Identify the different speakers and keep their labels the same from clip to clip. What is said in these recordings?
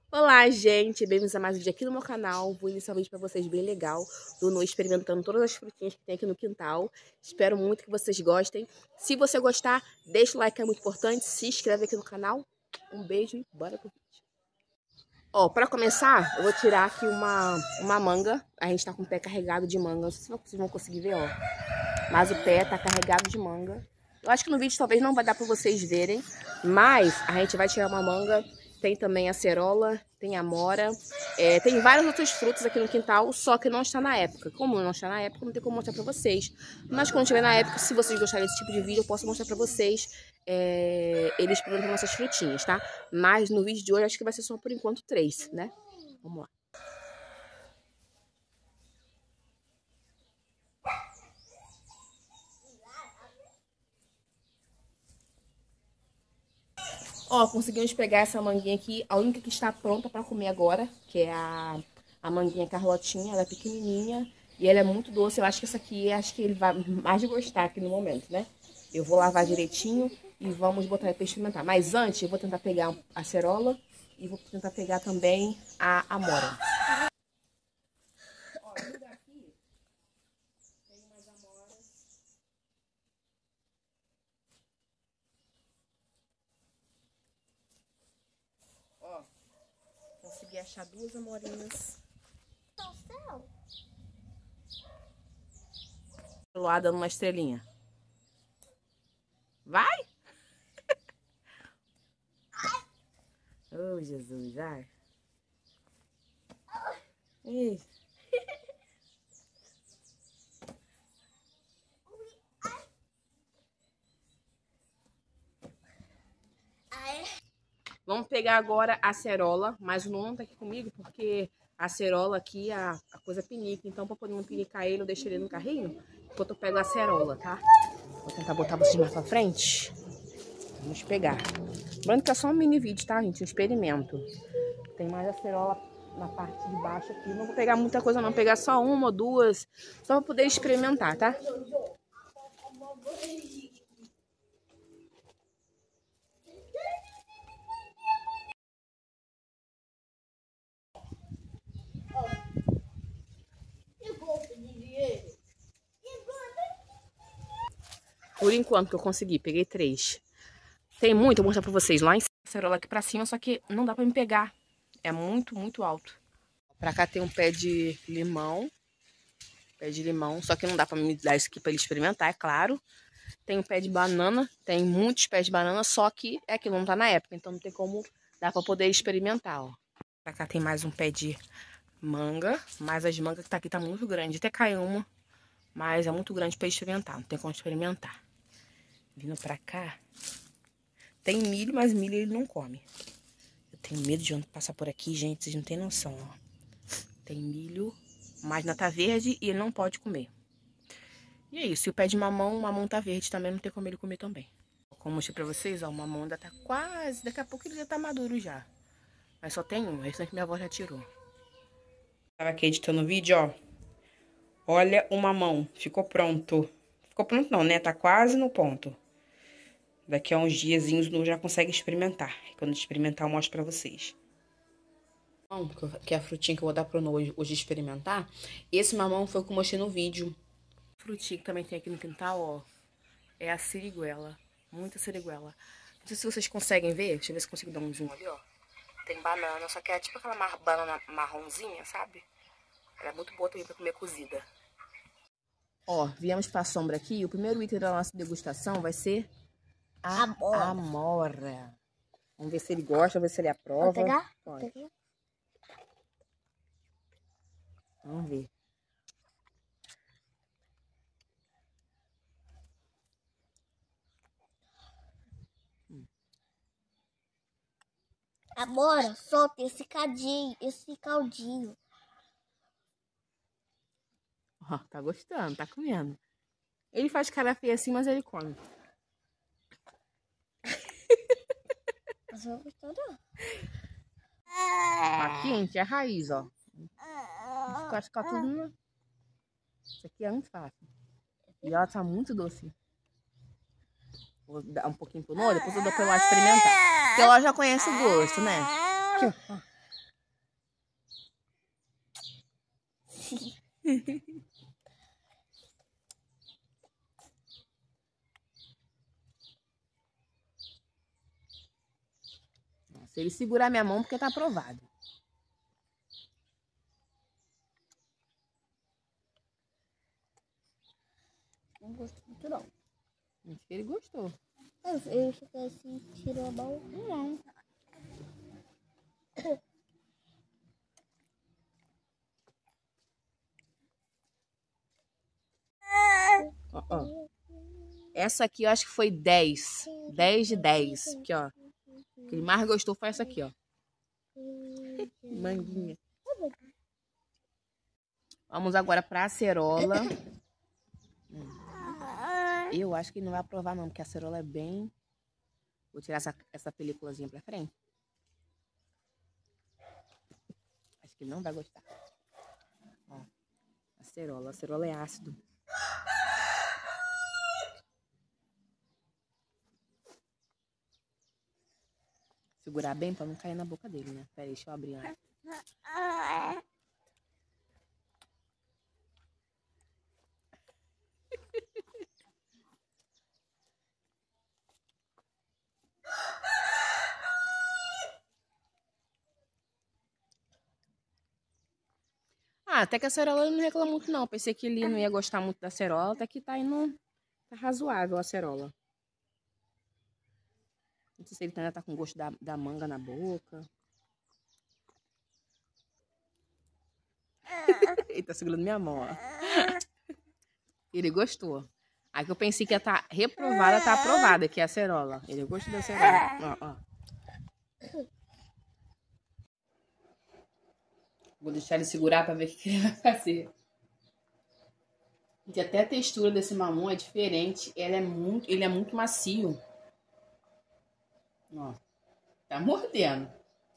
Speaker 1: Olá, gente! Bem-vindos a mais um vídeo aqui no meu canal. Vou iniciar um vídeo pra vocês bem legal do Noah experimentando todas as frutinhas que tem aqui no quintal. Espero muito que vocês gostem. Se você gostar, deixa o like, que é muito importante. Se inscreve aqui no canal. Um beijo e bora pro vídeo. Ó, pra começar, eu vou tirar aqui uma manga. A gente tá com o pé carregado de manga. Não sei se vocês vão conseguir ver, ó. Mas o pé tá carregado de manga. Eu acho que no vídeo talvez não vai dar pra vocês verem. Mas a gente vai tirar uma manga. Tem também a acerola, tem a amora, tem vários outros frutos aqui no quintal, só que não está na época. Como não está na época, não tem como mostrar pra vocês. Mas quando estiver na época, se vocês gostarem desse tipo de vídeo, eu posso mostrar pra vocês eles plantando essas frutinhas, tá? Mas no vídeo de hoje, acho que vai ser só por enquanto 3, né? Vamos lá. Ó, conseguimos pegar essa manguinha aqui, a única que está pronta pra comer agora, que é a manguinha Carlotinha, ela é pequenininha e ela é muito doce. Eu acho que essa aqui, acho que ele vai mais gostar aqui no momento, né? Eu vou lavar direitinho e vamos botar pra experimentar. Mas antes, eu vou tentar pegar a acerola e vou tentar pegar também a amora. Ó, no lugar aqui tem umas amoras. Ó, consegui achar 2 amorinhas. Lá dando uma estrelinha. Vai! Oh, Jesus, vai. Ih. Vamos pegar agora a acerola, mas o Nono tá aqui comigo porque a acerola aqui, a coisa pinica. Então, pra poder não pinicar ele, eu deixo ele no carrinho, enquanto eu pego a acerola, tá? Vou tentar botar vocês mais pra frente. Vamos pegar. Lembrando que é só um mini vídeo, tá, gente? Um experimento. Tem mais acerola na parte de baixo aqui. Não vou pegar muita coisa não, vou pegar só 1 ou 2, só pra poder experimentar, tá? Por enquanto que eu consegui, peguei 3. Tem muito, eu vou mostrar pra vocês lá em cima, a acerola aqui pra cima, só que não dá pra me pegar. É muito, muito alto. Pra cá tem um pé de limão. Pé de limão, só que não dá pra me dar isso aqui pra ele experimentar, é claro. Tem um pé de banana, tem muitos pés de banana, só que é que não tá na época, então não tem como dar pra poder experimentar, ó. Pra cá tem mais um pé de manga, mas as mangas que tá aqui tá muito grande. Até caiu uma, mas é muito grande pra experimentar, não tem como experimentar. Vindo pra cá, tem milho, mas milho ele não come. Eu tenho medo de passar por aqui, gente, vocês não tem noção, ó. Tem milho, mas não tá verde e ele não pode comer. E é isso, e o pé de mamão, o mamão tá verde também, não tem como ele comer também. Como eu mostrei pra vocês, ó, o mamão ainda tá quase, daqui a pouco ele já tá maduro já. Mas só tem um, o restante minha avó já tirou. Tava aqui editando o vídeo, ó. Olha o mamão, ficou pronto. Ficou pronto não, né? Tá quase no ponto. Daqui a uns diazinhos o já consegue experimentar. Quando experimentar eu mostro pra vocês. Que é a frutinha que eu vou dar pro Noah hoje experimentar. Esse mamão foi o que eu mostrei no vídeo. A frutinha que também tem aqui no quintal, ó. É a siriguela. Muita siriguela. Não sei se vocês conseguem ver. Deixa eu ver se eu consigo dar um zoom ali, ó. Tem banana, só que é tipo aquela banana marronzinha, sabe? Ela é muito boa também pra comer cozida. Ó, viemos pra sombra aqui. O primeiro item da nossa degustação vai ser a amora. Vamos ver se ele gosta, vamos ver se ele aprova.
Speaker 2: Pode pegar?
Speaker 1: Pode. Vamos ver.
Speaker 2: Agora solta esse caldinho.
Speaker 1: Ó, tá gostando, tá comendo. Ele faz cara feia assim, mas ele come.
Speaker 2: Você não gostou, não?
Speaker 1: Tá quente, é a raiz, ó. Ficar tudo. Isso aqui é muito fácil. E ela tá muito doce. Vou dar um pouquinho pro Noah, depois eu dou pra ela experimentar. Porque ela já conhece o gosto, né? Aqui, ó. Se ele segurar minha mão, porque tá aprovado.
Speaker 2: Não gostei muito, não.
Speaker 1: Acho que ele gostou.
Speaker 2: Eu fiquei assim, tirou a mão.
Speaker 1: Não. Ó. Essa aqui eu acho que foi 10. 10 de 10. Aqui, ó. O que ele mais gostou foi essa aqui, ó. Manguinha. Vamos agora pra acerola. Eu acho que ele não vai aprovar não, porque a acerola é bem... Vou tirar essa peliculazinha pra frente. Acho que ele não vai gostar. Ó, acerola. Acerola é ácido. Segurar bem pra não cair na boca dele, né? Pera aí, deixa eu abrir lá. Ah, até que a acerola ele não reclama muito não. Pensei que ele não ia gostar muito da acerola, até que tá indo... Tá razoável a acerola. Não sei se ele ainda tá com gosto da manga na boca. Ele tá segurando minha mão, ó. Ele gostou. Aí que eu pensei que ia estar reprovada, tá aprovada, que é a acerola. Ele gostou da acerola. Ó, ó. Vou deixar ele segurar pra ver o que ele vai fazer. E até a textura desse mamão é diferente. Ele é muito macio. Ó. Tá mordendo.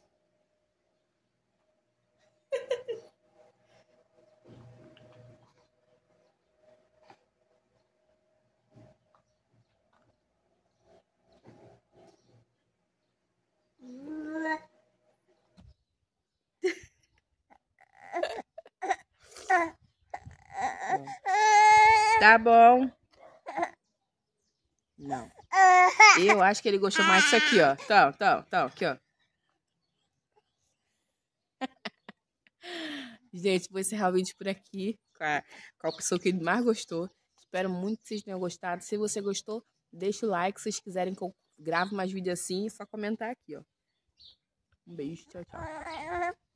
Speaker 1: Tá bom. Não. Eu acho que ele gostou mais disso aqui, ó. Tá, aqui, ó. Gente, vou encerrar o vídeo por aqui com a pessoa que ele mais gostou. Espero muito que vocês tenham gostado. Se você gostou, deixa o like. Se vocês quiserem que eu grave mais vídeos assim, é só comentar aqui, ó. Um beijo, tchau, tchau.